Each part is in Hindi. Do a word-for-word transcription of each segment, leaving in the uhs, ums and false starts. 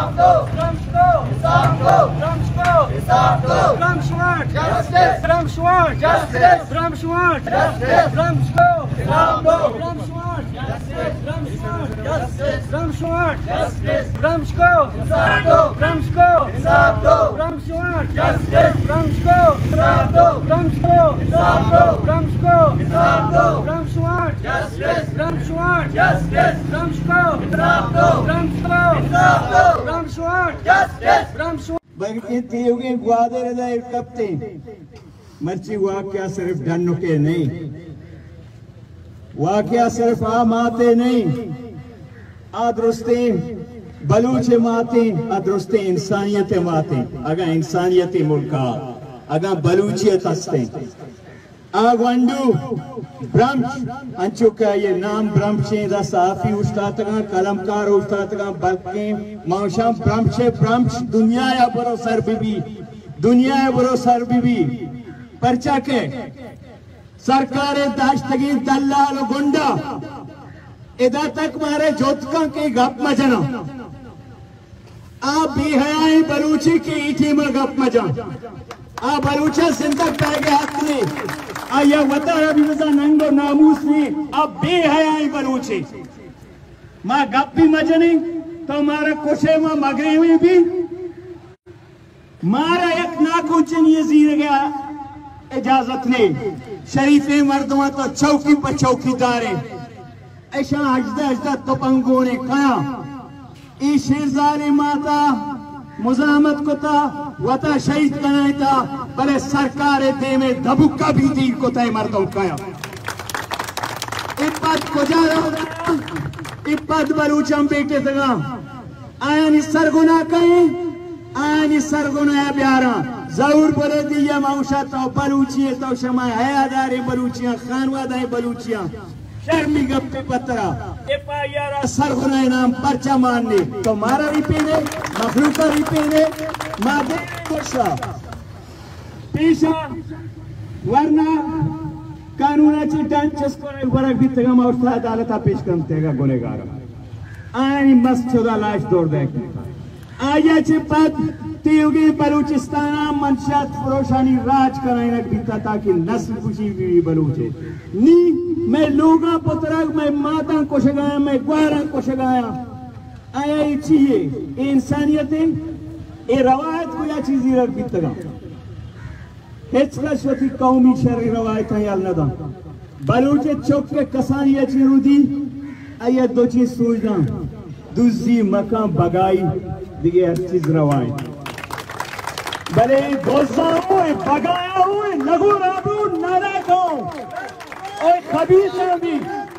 हिसाब दो, ड्रम्स को हिसाब दो, ड्रम्स को हिसाब दो, drums want justice, drums want justice, drums want justice, drums को हिसाब दो, drums want justice, drums want justice, drums want justice, drums को हिसाब दो, ड्रम्स को हिसाब दो, ड्रम्स वांट जस्टिस, ड्रम्स को हिसाब दो, ड्रम्स को हिसाब दो, ड्रम्स को हिसाब दो, drums want justice, drums want justice, drums को हिसाब दो, ड्रम्स को हिसाब दो, ड्रम्स वांट जस्टिस, ड्रम्स बल्कि तीयोगे ग्वादर दायर कपते मर्ची वाक्या सिर्फ डन्नो के नहीं, वाक्या सिर्फ आम आते नहीं, आदरुस्ते बलूच माते, आदरुस्ते इंसानियत माते, अगर इंसानियत मुल्का अगर बलूचियत हस्ते आगवंडू ब्रह्म अंचु का ये नाम ब्रह्मशे दा साफी उस्ताद का कलमकार उस्ताद का बल्कि माशा ब्रह्मशे ब्रह्म दुनिया या बरो सर बीबी दुनिया या बरो सर बीबी परचा के सरकारे दाश्तगी दल्लाल गुंडा इदा तक मारे जोतका के गप मजना आ बेहयाई बलूची की ईठी में गप मजा आ बलूचा सिंधक पैगे हक ने आया वता अभी मजा नंगो नामूस ने अब बेहयाई बलूची मां गप भी मजनी तो मारा कुशे में मगरी हुई भी मारा एक नाकुचन ये जीर गया इजाजत ने शरीफे मर्दवा तो चौकी पर चौकीदारे ऐसा हजदा हजदा तपंगों ने कहा ई शेरजारे माता मुजामत को था वता शहीद बनाए था बड़े सरकार दे में धबुक्का भी दी को तय मर्दों काया इप्पत को जा रहा इप्पत बलूचम बेटे तगा आया नि सरगुना कहीं आया नि सरगुना प्यारा जरूर बोले दिया माउशा तो बलूची तो शमा हयादारे बलूचियां खानवादाए बलूचियां शर्मी गप्पे पत्रा सरगुना नाम पर्चा मारने तो मारा रिपेने मखलूका रिपेने मादे कोशा पेशा वरना कानूनाची टांचस को वरक भी तगम और अदालत पेश करते का गुनेगार आनी मस्त चौदह लाश दौड़ दे आया चे पद तेयोगे बलूचिस्तान मंशात फरोशानी राज कराने बीता ताकि नस्ल खुशी भी बलूचे नी मैं लोगा पुत्रक मैं माता को शगाया मैं ग्वारा को शगाया आया ये चाहिए ये इंसानियत है ये रवायत को या चीज़ रख बीतगा हेचला शोती कौमी शरी रवायत है यार नदा बलूचे चौक के कसानी या चिरुदी आया दो चीज़ सूझना दूसरी मकान बगाई दिए हर चीज़ रवायत बले गोसा हुए बगाया हुए नगु राबू नारा को और खबीर भी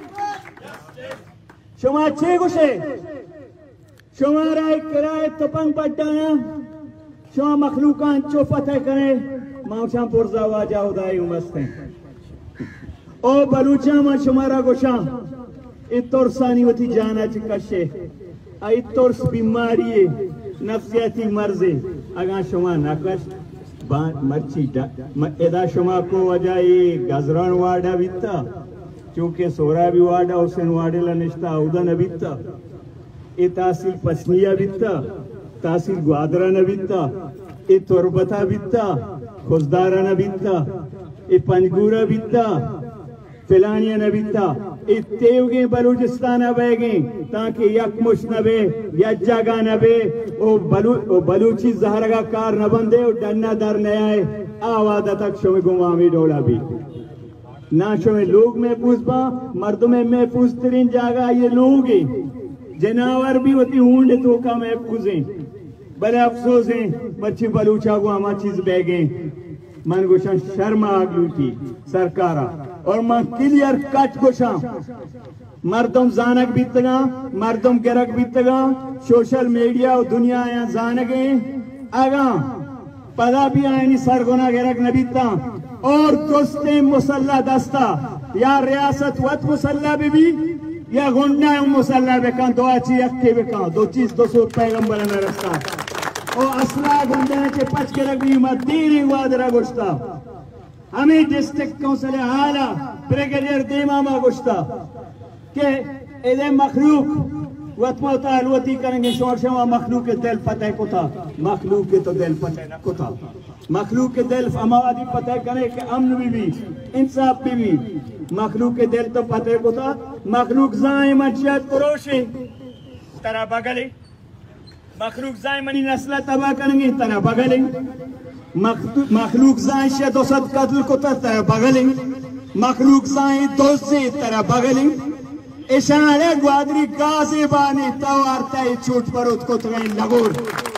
शुमा छे गुशे शुमारा किराए तपंग पट्टाया शुमा मखलूकान चौपत है करे माउशा पुरजा वाजा उदाई उमस्ते ओ बलूचा मा शुमारा गुशा इतोरसानी वती जाना चिकशे इतोरस बीमारी है नफ्सियाती मर्जे अगा शुमा नकश मर्ची एदा शुमा को वजह ये गजरान वाडा बिता चूंकि सोरा भी वाडा हुसैन वाडेला निश्ता उदन बिता ए तहसील पसनिया बिता तहसील ग्वादरा न बिता ए तुरबता बिता खुजदारा न बिता ए पंजगूरा बिता फिलानिया न बिता ए तेवगे बलूचिस्तान बेगे ताकि यकमुश न बे यज्जागा न बे ओ बलू ओ बलूची जहरगा कार न बंदे ओ डन्ना दर न आए आवादा तक शोमे गुमामी डोला भी ना शोमे लोग में पूछबा मर्दों में महफूज तरीन जागा ये लोग जनावर भी होती ऊंड तो का महफूज है बड़े अफसोस है मच्छी बलूचा को हमा चीज बेगे मन गुशा शर्मा आगलू की सरकारा और मन क्लियर कट गुशा मर्दम जानक बीतगा मर्दम गिरक बीतगा सोशल मीडिया और दुनिया यहाँ जानगे आगा पदा भी आयनी सरगुना गिरक न बीता और दोस्ते मुसल्ला दस्ता या रियासत वत मुसल्ला भी, भी या गुंडा मुसल्ला बेका दो अच्छी अक्के बेका दो चीज दो सौ पैगंबर न रस्ता और असला गुंडा के पच गिरक भी मदीनी वादरा गुश्ता हमें डिस्ट्रिक्ट काउंसिल आला ब्रिगेडियर देमामा गुश्ता के इधर मखलूक वतमता अलवती करेंगे शोर शवा मखलूक के दिल फतेह को था मखलूक के तो दिल फतेह न को था मखलूक के दिल अमावादी फतेह करे कि अमन भी भी इंसाफ भी भी मखलूक के दिल तो फतेह को था मखलूक जाए मर्जियत पुरोशे तरह बगले मखलूक जाए मनी नस्ल तबाह करेंगे तरह बगले मखलूक जाए शदोसद कत्ल को तरह बगले मखलूक जाए दोस्ती तरह बगले इशारे ग्वादरी गाजे बाने तवारता है चोट पर उसको तो लगोर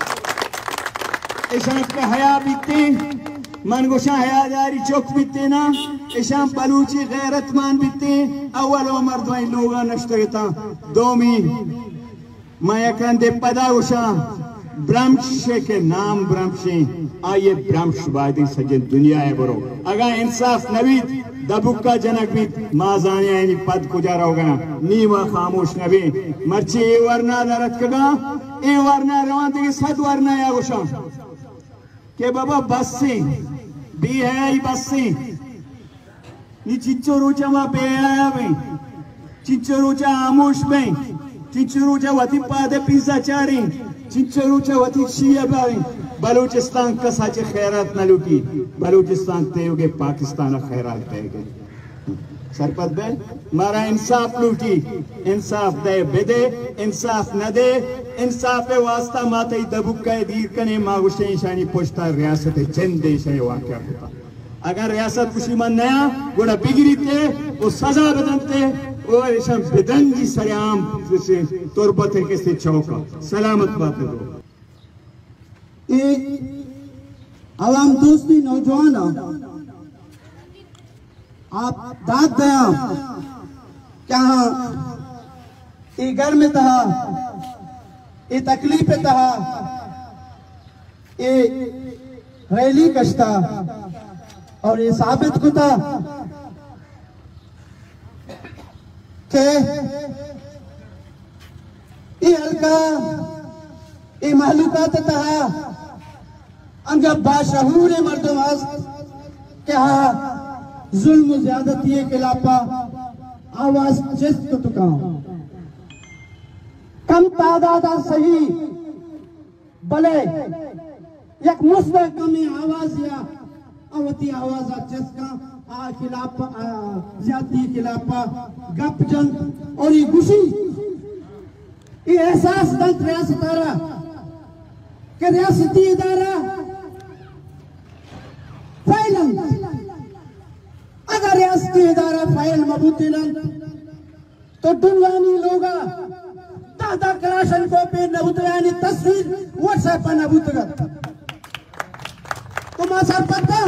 इशान पे हया बीते मनगुशा हयादारी चौक बीते ना इशान बलूची गैरतमान बीते अव्वल मर्दवाई लोगा नश्तरेता दोमी मायकन दे पदा उशा ब्रह्मशे के नाम ब्रह्मशे आये ब्रह्मशवादी सजन दुनिया है बरो अगर इंसाफ नबी दबुक्का जनक भी माजानिया यानी पद गुजारा होगा नीवा खामोश नबी मर्ची ए वरना नरत कगा ए वरना रवान देगी सद वरना या गुशा के बाबा बस से भी है ही बस से नी चिच्चो रोचा वहां पे आया में चिच्चो रोचा आमोश में चिच्चो रोचा वती पादे पिज्जा चारी चिच्चो रोचा वती शिया बारी बलूचिस्तान कसाचे खैरात न लुटी बलूचिस्तान तेगे पाकिस्तान खैरात तेगे सरपत बे मारा इंसाफ लूटी इंसाफ दे बेदे इंसाफ न दे इंसाफ वास्ता माते दबुक का दीर कने मागुशे शानी पोस्टा रियासत चंद देश है वाकया होता अगर रियासत खुशी मन नया गोड़ा बिगड़ी थे वो सजा बदलते वो ऐसा बेदन जी सरेआम से तुरबत के से चौका सलामत बात दो एक आवाम दोस्ती नौजवान आप दाद दया क्या ये घर में था ये तकलीफ था ये रैली कश्ता और ये साबित होता के ये हल्का ये महलूकात था अंगब बाशहूर मर्दम क्या जुल्म ज्यादती के खिलाफा आवाज जिस्त तुका कम तादाद सही भले एक मुस्दा कमी आवाज या अवती आवाज जिसका आ खिलाफ ज्यादती खिलाफा गप जंग और ये खुशी ये एहसास दंत रियासत तारा के रियासती इदारा फाइलन अगर रियासती इदारा फाइल मबूतिलन तो दुनियानी लोगा दादा क्लाशन को पे नबूतयानी तस्वीर व्हाट्सएप पर नबूतगत तुम असर पता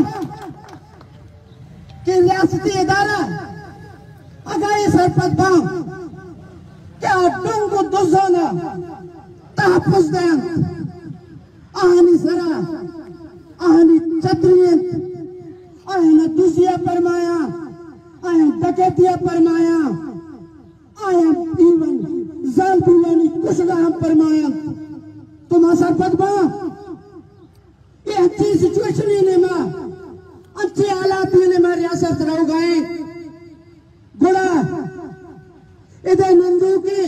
कि रियासती इदारा अगर ये सरपत बाम क्या डुंगो दुजाना तहफुज दें आहनी सरा आहनी चतरियत आहना दुजिया परमाया आया डकैतिया परमाया आया इवन जाल बुलानी कुशला हम परमाया तुम असर पदमा ये अच्छी सिचुएशन ही नहीं मां अच्छे हालात ही नहीं मां रियासत रहो गए गुड़ा इधर नंदू के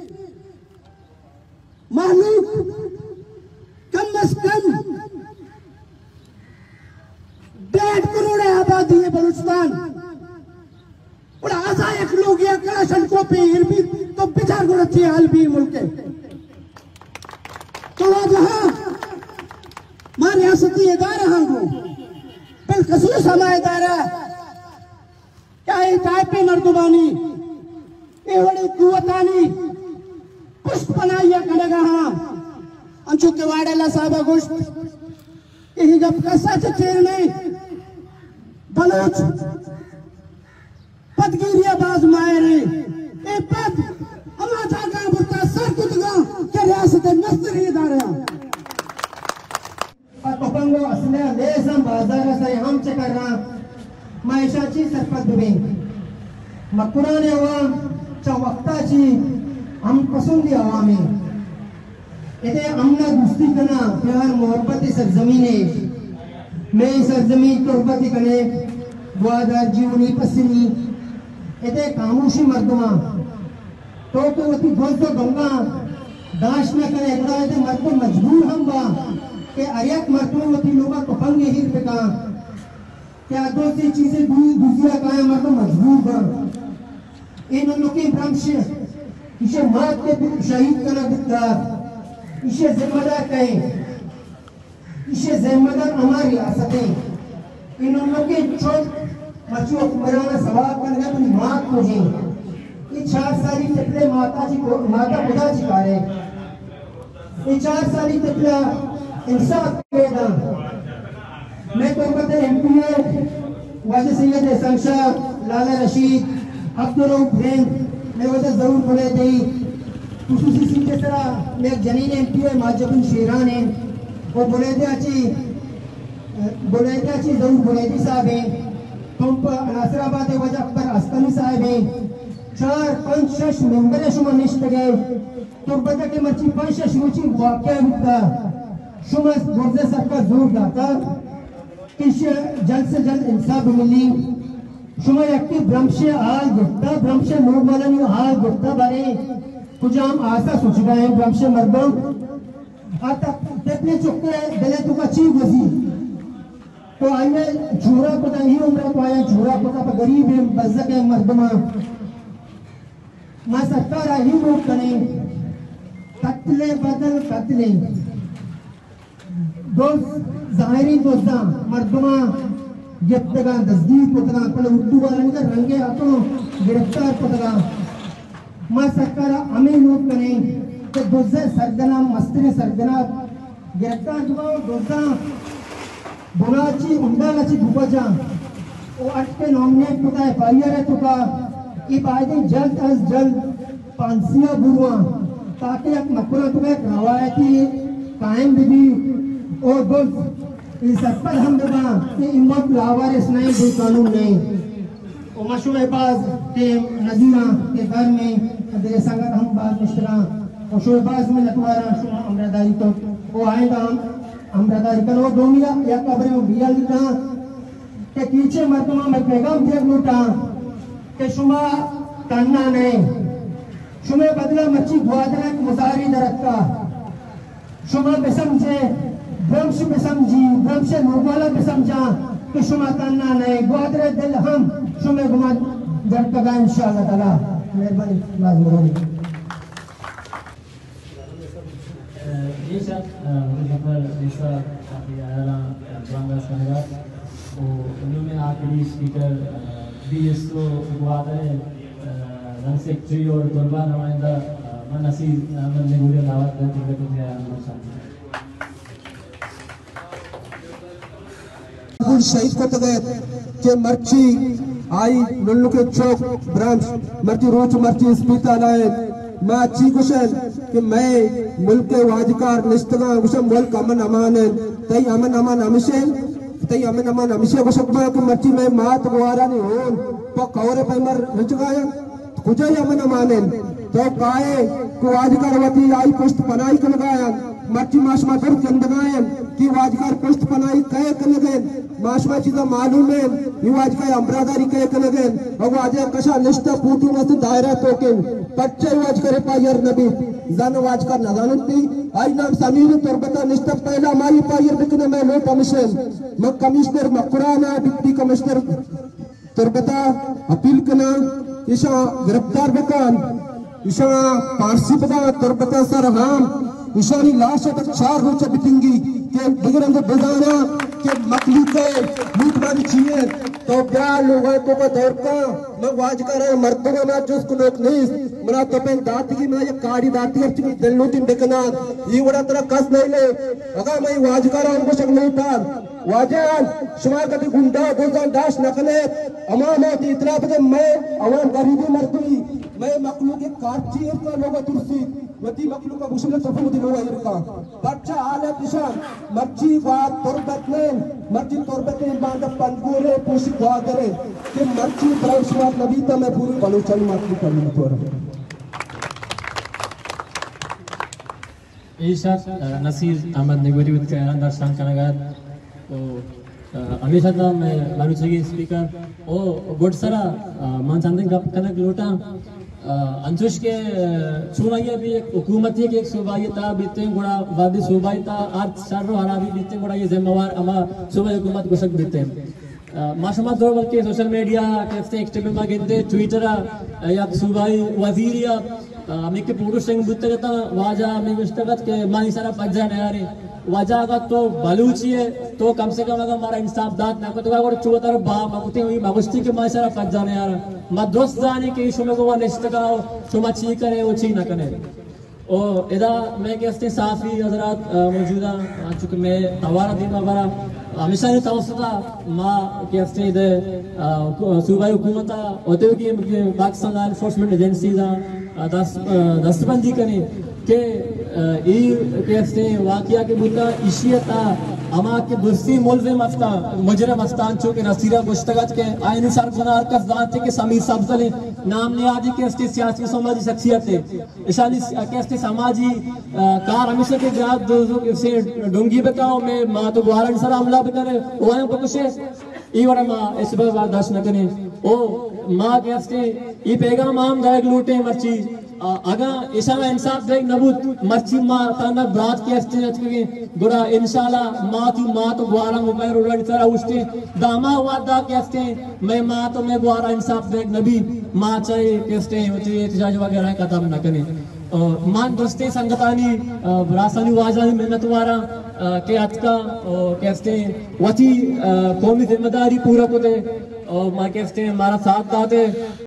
मालूम कम अज कम डेढ़ करोड़ आबादी है बलूचिस्तान और आजा एक लोग या क्लाशन को पे भी तो बिचार को अच्छी हाल भी मुल्क के तो आज हाँ मां रियासती इदारा हाँ को बिलखसूस हमारा इदारा क्या है चाय पे मर्दुबानी ये बड़ी कुवतानी पुष्प बनाइए करेगा हाँ अंशु के वाडेला साहब गोश्त यही गप का सच चेर नहीं बलोच पदगिरिया बाज मायरे ए पद अमा जागा बुता सर कुदगा के रियासत नस्री इदारा पपंगो असले लेसम बाजार से हम चकरना मायशाची सरपत बे मकुराने वा चवक्ताची हम पसंदी आवामी इधे अमना गुस्ती करना प्यार मोहब्बत सरजमीने मैं सरजमीन तुरबती कने बुआदा जीवनी पसनी इधे खामोशी मर्दमा तो के वती दोस्तों गंगा दाश न करे एकड़ा ते मर्द मजबूर हम बा के अरियक मर्द वती लोगा को पंग ही पे का क्या दो सी चीजें दूसरा का मर्द मजबूर बा इन लोग के भ्रमश इसे मात के शहीद करना दिखता इसे जिम्मेदार कहें इसे जिम्मेदार हमारी रियासतें इन लोगों के छोट बच्चों को मराना सवाल करने अपनी मात को जी ये चार साली तकले माता जी को माता खुदा जी का है ये चार साली तकला इंसाफ पेदा मैं तो कहते एमपी ए वाजिद सैयद संशा लाला रशीद अब्दुल रऊफ मैं वजह जरूर बोले थे खुसूसी सीटे तरह मैं जनीन एमपी ए माजबन शेरान है वो बोले थे अच्छी बोले थे अच्छी जरूर बोले थे साहब हैं तुम पर नासराबाद वजह पर अस्कनी साहब हैं चार पंच शश मेंबर शुमा निश्चित गए तुम पता के मर्ची पंच शश रुचि वाक्य होता शुमा गुर्जे सबका जोर दाता किस जल्द से जल्द इंसाफ मिली शुमा यक्ति ब्रह्मशे हाल गुप्ता ब्रह्मशे नूरमलन हाल गुप्ता बारे कुछ हम आशा सोच गए हैं ब्रह्मशे मर्दों आता तेतने चुके दिले तो का चीज वजी तो आइए छोरा पता ही उम्र तो आया छोरा पता पर गरीब है बज़क है मर्दमा मैं सरकार ही लोग करें कत्ले बदल कत्ले दोस्त ज़ाहिरी दोस्ता मर्दमा गिरफ्तार तस्दीक पता पर उर्दू वाले का रंगे हाथों गिरफ्तार पता मैं सरकार हमें लोग करें कि दोस्ते सरगना मस्ती सरगना गिरफ्तार जुआ दोस्ता बुनाची उंडालाची भूपजा वो अटके नॉमिनेट पता है पाइयर है तो का ये बातें जल्द अज जल्द पांसिया बुरुआ ताकि एक मकुरा तो एक रवायती कायम भी और दोस्त इस पर हम देवा कि इम्मत लावारिस नहीं भी कानून नहीं और मशहूर बाज के नजीरा के घर में देर संगत हम बाज मिश्रा और शोबाज में लटवारा शुमा अमरदारी तो वो आएगा हम अमरदारी करो दोमिया या कब्र में बिया लिखा के कीचे मर्दमा में पैगाम दिया लूटा के शुमा करना नहीं शुमे बदला मच्छी गुआदरा के मुजाहरी दरख्ता शुमा पे समझे ब्रह्मश पे समझी ब्रह्मश नूरवाला पे समझा कि शुमा करना नहीं गुआदरे दिल हम शुमे गुमा जरतगा इंशाअल्लाह ताला मेहरबानी लाजमी ये सब मुझे जैसा काफ़ी आया बांग्ला संघा तो उन्होंने आखिरी स्पीकर बी एस तो गुआदरे रन सेक्रेटरी और दुर्बा नुमाइंदा मनसीर अहमद ने मुझे दावत करते हुए कुछ कुल शहीद को तगत के मर्ची आई लुल्लू के चौक ब्रांच मर्ची रोच मर्ची स्पीता लाए मैं अच्छी कुशन कि मैं मुल्क के वाजिकार निस्तगा कुशन मुल्क अमन अमान है तई अमन अमान हमेशा तई अमन अमान हमेशा कुशन मैं कि मर्ची में मात गुआरा नहीं हो तो कौरे पे मर रुचगाया कुछ ही अमन अमान है तो काए को वाजिकार वती आई पुष्ट पनाई कर लगाया मर्ची माशमा कर चंदगायन कि वाजिकार पुष्ट पनाई कहे कर लगे माशमा चीज़ मालूम है ये वाजिकार अमरादारी कहे कर लगे और वाजिया कशा निष्ठा पूटी मस्त दायरा तोकेन बच्चे वाजिकार पायर नबी जान वाजिकार नजानती आई नाम समीर तुरबता निष्ठा पहला हमारी पायर बिकने में लो कमिश्नर मैं कमिश्नर मकुराना डिप्टी कमिश्नर तुरबता अपील करना ईशा गिरफ्तार बकान ईशा पारसी पदा तुरबता सर हम ईशानी लाश तक चार रोचे बिकेंगी के बिगरंग बजाना के मकली के लूटमारी चाहिए तो क्या लोगों को को दौर का मैं वाज कर रहा मर्दों का मैं जो लोग नहीं मेरा तो पे दाती की मैं ये काड़ी दाती है चिनी दिल लूटिन देखना ये बड़ा तरह कस नहीं ले अगर मैं वाज कर रहा उनको शक नहीं था वाजान शुमा कभी गुंडा गोजान दाश नकले अमाम होती इतना पता मैं अवाम गरीबी मर्दुई मैं मकलू के काटची का लोग तुरसी वती मकलू का मुश्किल सफर दी लोग इरका बच्चा आले किसान मर्ची बात तुरबत ने मर्ची तुरबत ने बांध पंगुरे पुशी दुआ करे कि मर्ची ब्राउशवात नबी ता मैं पूरी बलूचन मकलू कर ली तो ईशा नसीर अहमद निगोरी विद के अंदर शान कनागार तो हमेशा तो मैं लालू चाहिए स्पीकर ओ गुड सरा मान चंदन का कनक लोटा अंशुश के चुनाइया भी एक हुकूमती के एक सूबाईता बीते गुड़ा वादी सूबाईता आज शर्र हराबी बीते गुड़ा ये जिम्मेवार अमा सूबाई हुकूमत गुशक बीते माशमा दो बल्कि सोशल मीडिया के एक्टिव में गिनते ट्विटर या सूबाई वजीरिया हमें के पुरुष सिंह बीते का वाजा हमें विस्तृत के मानी सारा पंजा नहीं वजह का तो बलूची है तो कम से कम अगर हमारा इंसाफ दात ना को तो अगर चौतर बा मकुते हुई मगुस्ती के माय सारा फज जाने यार मत दोस्त जाने के इशू में को निश्चित का सुमा ची करे वो ची ना करे ओ इदा मैं कहते साफी हजरात मौजूदा चूंकि मैं तवारा दी मबरा हमेशा ने तवसता मां कहते इधर सूबाई हुकूमत होते कि पाकिस्तान एनफोर्समेंट एजेंसी दस दस्तबंदी करें के ई कहते वाकया के बुता इशियता अमा के दुस्ती मुलजिम अफ्ता मुजरम अस्तान चो के नसीरा गुश्तगत के आइन सर गुनार का जानते के समीर सब्जले नाम ने आदि के अस्ति सियासी समाजी शख्सियत है इशानी कहते समाजी कार हमेशा के जात दो से डोंगी बताओ मैं मां तो गुहारन सर हमला भी करे ओए को कुछ ई वरा मां इस बार बर्दाश्त न करे ओ मां कहते ई पैगाम आम दायक लूटे मर्ची अगर ऐसा इंसाफ देख नबूत मर्ची माँ ताना ब्रात के अस्ते नचके गुरा इंशाल्लाह माँ की माँ तो गुआरा मुबैर उड़न सरा उस्ते दामा वादा के अस्ते मैं माँ तो मैं गुआरा इंसाफ देख नबी माँ चाहे के अस्ते होती है तिजाज वगैरह का दाम न करे मान दोस्ते संगतानी रासानी वाजानी मेहनत वारा के अतका के अस्ते वती कौमी जिम्मेदारी पूरा को दे और माँ के अस्ते हमारा साथ दाते